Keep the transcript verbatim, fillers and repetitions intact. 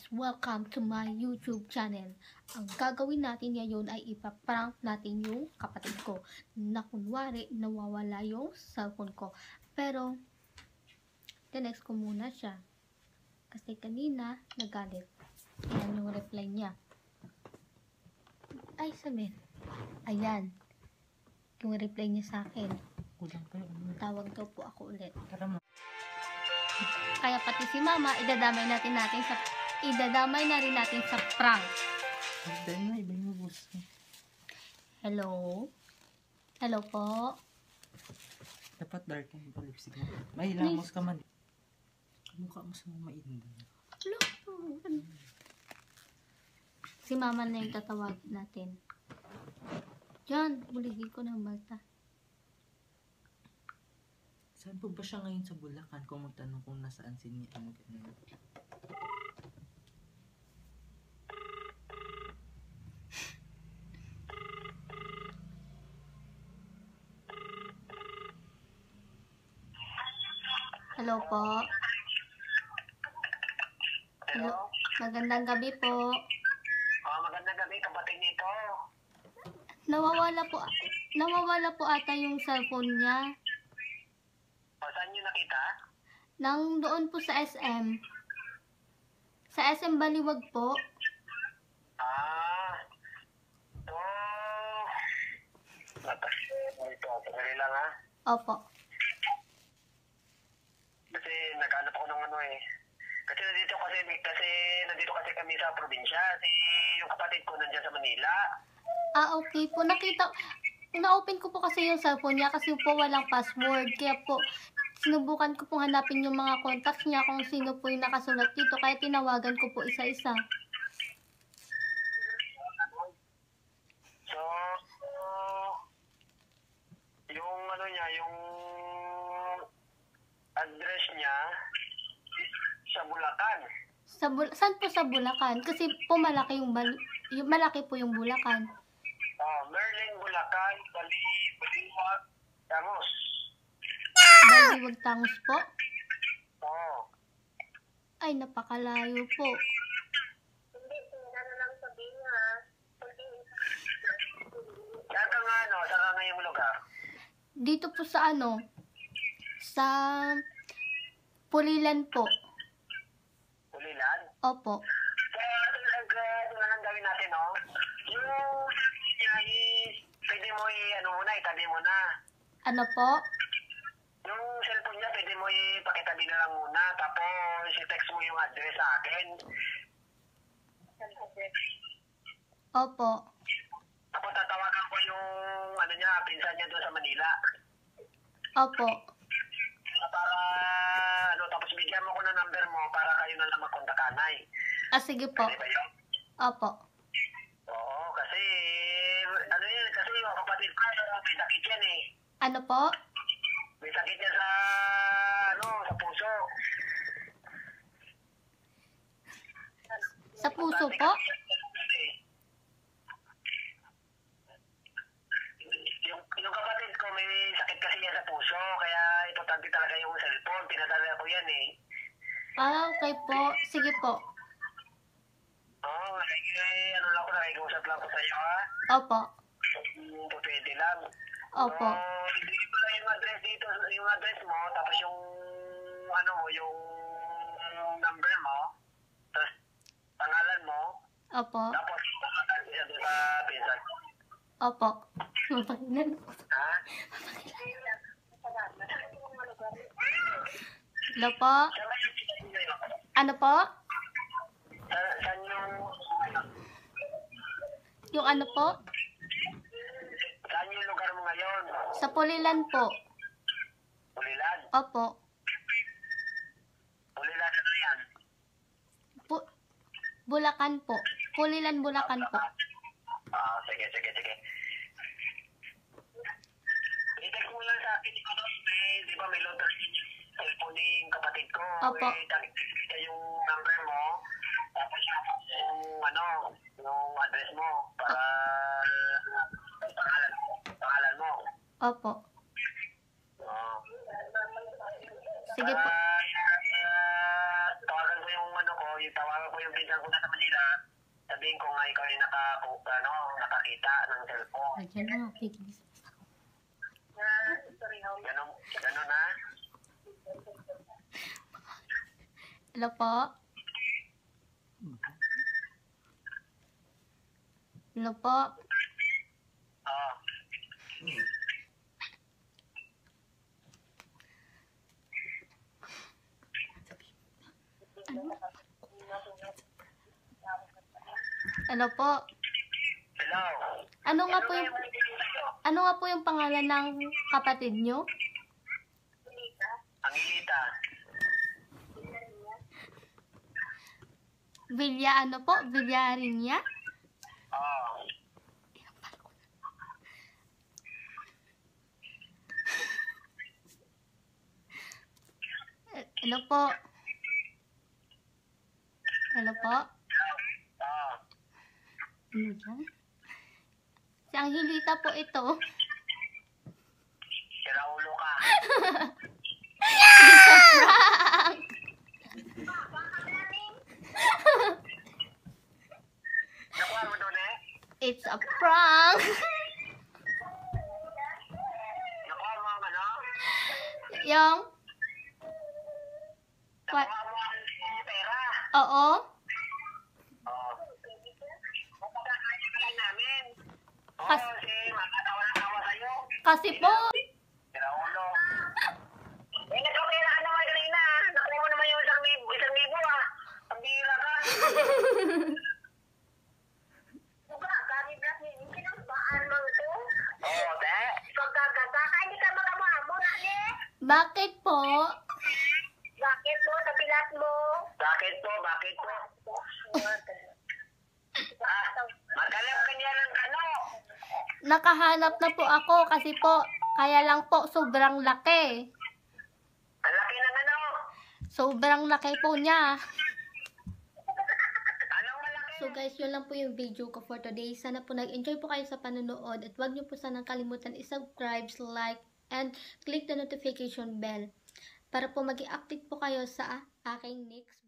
Welcome to my YouTube channel. Ang gagawin natin ngayon ay ipaprank natin yung kapatid ko na kunwari nawawala yung cellphone ko. Pero, tinext ko muna siya. Kasi kanina nagalit. Ayan yung reply niya. Ay, sabi. Ayan. Yung reply niya sa akin. Tawag daw po ako ulit. Kaya pati si mama, idadamay natin natin sa idadamay na rin natin sa prank. Hello? Hello po? Dapat dark yung lipstick mo. May hilamos ka man. Mukha mo sa mga mainda. Hello? Si mama na yung tatawagin natin. Diyan, buligin ko ng balta. Saan po ba siya ngayon sa Bulacan? Kung magtanong kung nasaan si niya. Ano ganun. Hello po. Hello. Magandang gabi po. Oh, magandang gabi, kapatid nito. Nawawala po nawawala po ata yung cellphone niya. O, saan nyo nakita? Nang doon po sa S M. Sa S M Baliwag po. Ah. So, ito, pagkali lang ha. Opo. Kasi naghanap ako ng ano eh. Kasi nandito kasi, kasi nandito kasi kami sa probinsya. Si yung kapatid ko nandiyan sa Manila. Ah, okay po. Nakita, na-open ko po kasi yung cellphone niya kasi po walang password. Kaya po, sinubukan ko pong hanapin yung mga contacts niya kung sino po yung nakasulat dito. Kaya tinawagan ko po isa-isa. So, yung ano niya, yung address niya sa Bulacan. Sa Bul saan po sa Bulacan? Kasi po malaki yung, bal yung malaki po yung Bulacan. Oh, Merlin, Bulacan, Bali, Baliwag, Tangos. Baliwag Tangos po? Oo. Ay, napakalayo po. Hindi, tingnan na lang sabihin ha. Saan ka nga ano? Saan ka nga yung lugar? Dito po sa ano? Sa Pulilan po. Pulilan? Opo. Kaya, ito na lang gawin natin, no? Yung, yung, pwede mo i-ano muna, itabi mo na. Ano po? Yung cellphone niya, pwede mo ipakitabi na lang muna, tapos i-text mo yung address sa akin. Opo. Tapos tatawagan ko yung, ano niya, pinsan niya doon sa Manila. Opo. Para, ano, tapos bigyan mo ko ng number mo para kayo na lang magkontakanay. Ah, sige po. Pwede ba yun? Opo. Oo, kasi, ano yun, kasi yung kapatid ko, may sakit yan eh. Ano po? May sakit niya sa, ano, sa puso. Sa puso po? Yung, yung kapatid ko, may sakit kasi niya sa puso, kaya importante talaga yung cellphone. Pinadala ko yan eh. Ah, okay po. Sige po. Oo, oh, ano lang ko, nakikiusap lang ko sa'yo ha. Opo. Kung pwede lang. Opo. So, hindi ko lang yung address dito, yung address mo, tapos yung, ano mo, yung number mo, tapos pangalan mo, Opo. tapos pangalan siya doon sa pinsan. Opo. Mapakilan po. Ha? Hello po? Saan ba yung pinsan niyo yun? Ano po? Sa- Saan yung, Yung ano po? saan yung lugar mo ngayon? Sa Pulilan po. Pulilan? Opo. Pulilan ano yan? Bu Bulacan po. Pulilan, Bulacan po. Ah, sige, sige, sige. I-text mo lang sa akin, ikaw doon, eh, di ba may loader cellphone ng kapatid ko. Opo. Eh, text kita yung number mo, tapos yung, ano, yung address mo, para pangalan, pangalan mo. Opo. Oo. Sige po. Ah, ah, tawagan ko yung ano ko, yung tawagan ko yung pinsan ko kanila, sabihin ko nga ikaw yung naka, ano, nakakita ng cellphone. Ayan na, fake news. Ganun, ganun na. Hello po? Hello po? Oo. Hello po? Hello. Ano nga po yung, ano nga po yung pangalan ng kapatid nyo? Angelita. Villa ano po? Villarinia? Oo. Hello po? Hello po? Oo. Ano dyan? Si Angelita po ito. Si Raulo ka. It's a prank! Nakuha mo doon eh? It's a prank! Nakuha mo ang ano? Yung, Nakuha mo ang pera. oo, Oo. Magkakaya ka lang namin. Oo, Kas- si makatawa na tawa sa'yo. kasi po, Si Raulo. Eh, nagkapera ka naman kanina. Nakuha mo naman yung isang libo, isang libo ah. Ang bihira ka. Buka, kaniblas ni kinambaan mo ito? Oo, te. Pagkagata ka, hindi ka makamamo na ni. bakit po? Bakit po? Tapilat mo? Bakit po? Bakit po? Ah, maghanap ka niya ng ano? Nakahanap na po ako kasi po, kaya lang po sobrang laki. Ang laki ng ano? Sobrang laki po niya. Anong malaki? So guys, yun lang po yung video ko for today. Sana po nag-enjoy po kayo sa panonood at huwag niyo po sanang kalimutan i-subscribe, like, and click the notification bell para po mag-i-update po kayo sa aking next